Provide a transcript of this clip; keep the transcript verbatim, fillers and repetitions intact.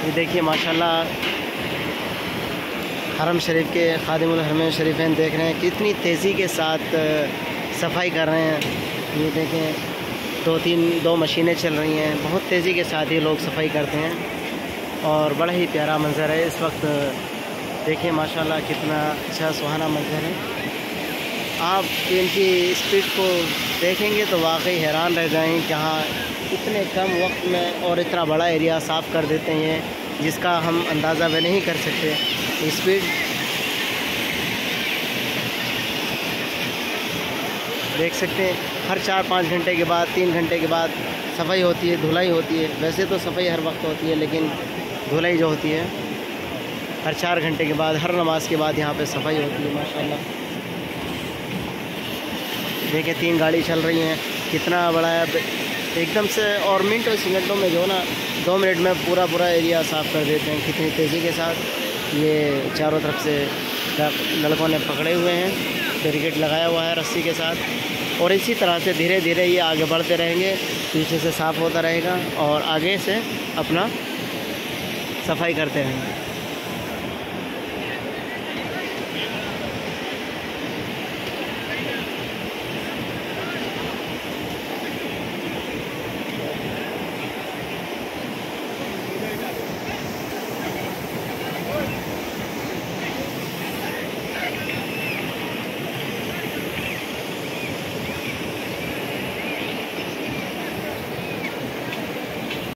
ये देखिए माशाल्लाह हरम शरीफ के खादिमुल हरमैन शरीफैन देख रहे हैं कितनी तेज़ी के साथ सफाई कर रहे हैं। ये देखें दो तीन दो मशीनें चल रही हैं, बहुत तेज़ी के साथ ये लोग सफाई करते हैं और बड़ा ही प्यारा मंज़र है इस वक्त। देखिए माशाल्लाह कितना अच्छा सुहाना मंज़र है। आप इनकी स्पीड को देखेंगे तो वाकई हैरान रह जाएंगे कि हाँ इतने कम वक्त में और इतना बड़ा एरिया साफ़ कर देते हैं जिसका हम अंदाज़ा भी नहीं कर सकते। स्पीड देख सकते हैं, हर चार पाँच घंटे के बाद तीन घंटे के बाद सफाई होती है, धुलाई होती है। वैसे तो सफाई हर वक्त होती है लेकिन धुलाई जो होती है हर चार घंटे के बाद, हर नमाज के बाद यहाँ पे सफाई होती है माशाल्लाह। देखिए तीन गाड़ी चल रही हैं, कितना बड़ा है एकदम से, और मिनट और सेकंडों में जो ना दो मिनट में पूरा पूरा एरिया साफ़ कर देते हैं कितनी तेज़ी के साथ। ये चारों तरफ से लड़कों ने पकड़े हुए हैं, बैरिकेड लगाया हुआ है रस्सी के साथ, और इसी तरह से धीरे धीरे ये आगे बढ़ते रहेंगे, पीछे से साफ़ होता रहेगा और आगे से अपना सफाई करते रहेंगे।